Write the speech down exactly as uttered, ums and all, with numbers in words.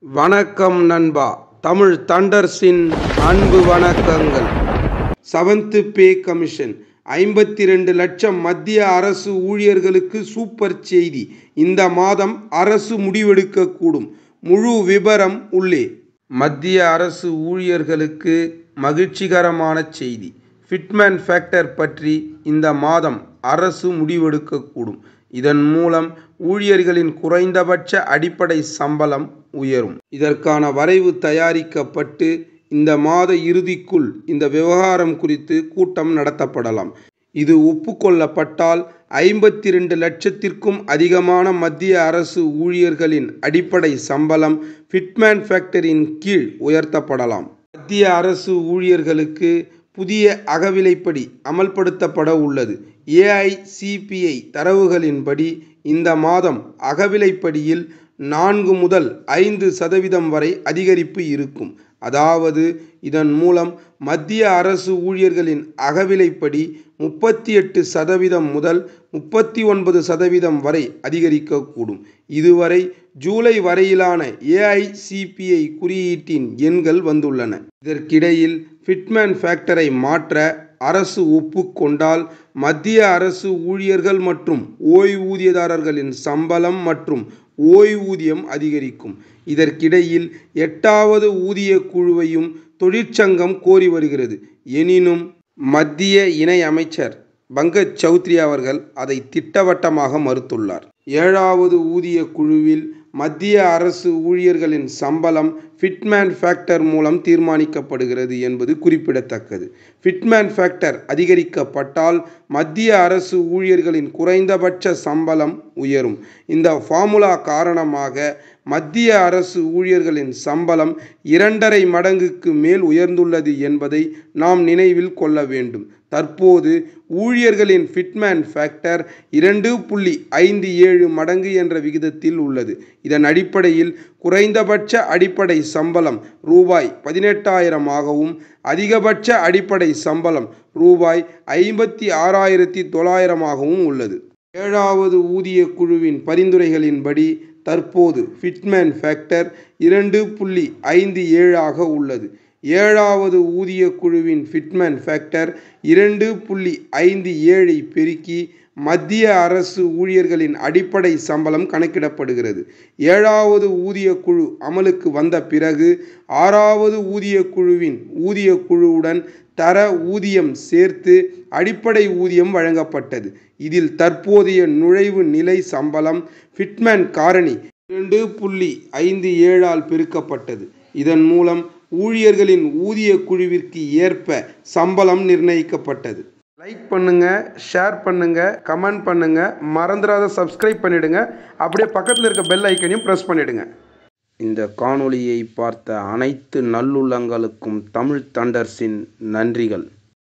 வணக்கம் நண்பா. தமிழ் தண்டர்ஸின் அன்பு வணக்கங்கள். செவன்த் பே கமிஷன் ஐம்பத்தி இரண்டு லட்சம் மத்திய அரசு ஊழியர்களுக்கு சூப்பர் செய்தி. இந்த மாதம் அரசு முடிவெடுக்கக்கூடும். முழு விபரம் உள்ளே. மத்திய அரசு ஊழியர்களுக்கு மகிழ்ச்சிகரமான செய்தி. ஃபிட்மென்ட் ஃபேக்டர் பற்றி இந்த மாதம் அரசு முடிவெடுக்கக்கூடும். இதன் மூலம் ஊழியர்களின் குறைந்தபட்ச அடிப்படை சம்பளம் உயரும். இதற்கான வரைவு தயாரிக்கப்பட்டு இந்த மாத இறுதிக்குள் இந்த விவகாரம் குறித்து கூட்டம் நடத்தப்படலாம். இது ஒப்புக்கொள்ளப்பட்டால் ஐம்பத்தி இரண்டு லட்சத்திற்கும் அதிகமான மத்திய அரசு ஊழியர்களின் அடிப்படை சம்பளம் ஃபிட்மென்ட் ஃபேக்டரின் கீழ் உயர்த்தப்படலாம். மத்திய அரசு ஊழியர்களுக்கு புதிய அகவிலைப்படி அமல்படுத்தப்பட உள்ளது. ஏ ஐ சி பி ஐ தரவுகளின்படி இந்த மாதம் அகவிலைப்படியில் நான்கு முதல் ஐந்து சதவீதம் வரை அதிகரிப்பு இருக்கும். அதாவது இதன் மூலம் மத்திய அரசு ஊழியர்களின் அகவிலைப்படி முப்பத்தி எட்டு சதவீதம் முதல் முப்பத்தி ஒன்பது சதவீதம் வரை அதிகரிக்கக்கூடும். இதுவரை ஜூலை வரையிலான ஏ ஐ சி பி ஐ குறியீட்டின் எண்கள் வந்துள்ளன. இதற்கிடையில் ஃபிட்மென்ட் ஃபேக்டரை மாற்ற அரசு ஒப்புக்கொண்டால் மத்திய அரசு ஊழியர்கள் மற்றும் ஓய்வூதியதாரர்களின் சம்பளம் மற்றும் ஓய்வூதியம் அதிகரிக்கும். இதற்கிடையில் எட்டாவது ஊதிய குழுவையும் தொழிற்சங்கம் கோரி வருகிறது. எனினும் மத்திய இணை அமைச்சர் பங்கஜ் சௌத்ரி அவர்கள் அதை திட்டவட்டமாக மறுத்துள்ளார். ஏழாவது ஊதிய குழுவில் மத்திய அரசு ஊழியர்களின் சம்பளம் ஃபிட்மென்ட் ஃபேக்டர் மூலம் தீர்மானிக்கப்படுகிறது என்பது குறிப்பிடத்தக்கது. ஃபிட்மென்ட் ஃபேக்டர் அதிகரிக்கப்பட்டால் மத்திய அரசு ஊழியர்களின் குறைந்தபட்ச சம்பளம் உயரும். இந்த ஃபார்முலா காரணமாக மத்திய அரசு ஊழியர்களின் சம்பளம் இரண்டரை மடங்குக்கு மேல் உயர்ந்துள்ளது என்பதை நாம் நினைவில் கொள்ள வேண்டும். தற்போது ஊழியர்களின் ஃபிட்மென்ட் ஃபேக்டர் இரண்டு புள்ளி ஐந்து ஏழு மடங்கு என்ற விகிதத்தில் உள்ளது. இதன் அடிப்படையில் குறைந்தபட்ச அடிப்படை சம்பளம் ரூபாய் பதினெட்டாயிரம் ஆகவும் அதிகபட்ச அடிப்படை சம்பளம் ரூபாய் ஐம்பத்தி ஆறாயிரத்தி தொள்ளாயிரமாகவும் உள்ளது. ஏழாவது ஊதிய குழுவின் பரிந்துரைகளின்படி தற்போது ஃபிட்மென்ட் ஃபேக்டர் இரண்டு புள்ளி ஐந்து ஏழு ஆக உள்ளது. ஏழாவது ஊதிய குழுவின் ஃபிட்மென்ட் ஃபேக்டர் இரண்டு புள்ளி ஐந்து ஏழை பெருக்கி மத்திய அரசு ஊழியர்களின் அடிப்படை சம்பளம் கணக்கிடப்படுகிறது. ஏழாவது ஊதிய குழு அமலுக்கு வந்த பிறகு ஆறாவது ஊதிய குழுவின் ஊதிய குழுவுடன் தர ஊதியம் சேர்த்து அடிப்படை ஊதியம் வழங்கப்பட்டது. இதில் தற்போதைய நுழைவு நிலை சம்பளம் ஃபிட்மென்ட் காரணி இரண்டு புள்ளி ஐந்து ஏழால் பெருக்கப்பட்டது. இதன் மூலம் ஊழியர்களின் ஊதிய குழுவிற்கு ஏற்ப சம்பளம் நிர்ணயிக்கப்பட்டது. லைக் பண்ணுங்க, ஷேர் பண்ணுங்க, கமெண்ட் பண்ணுங்க, மறந்துடாத சப்ஸ்கிரைப் பண்ணிடுங்க. அப்படியே பக்கத்தில் இருக்க பெல் ஐக்கனையும் ப்ரெஸ் பண்ணிடுங்க. இந்த காணொளியை பார்த்த அனைத்து நல்லுள்ளங்களுக்கும் தமிழ் தண்டர்ஸின் நன்றிகள்.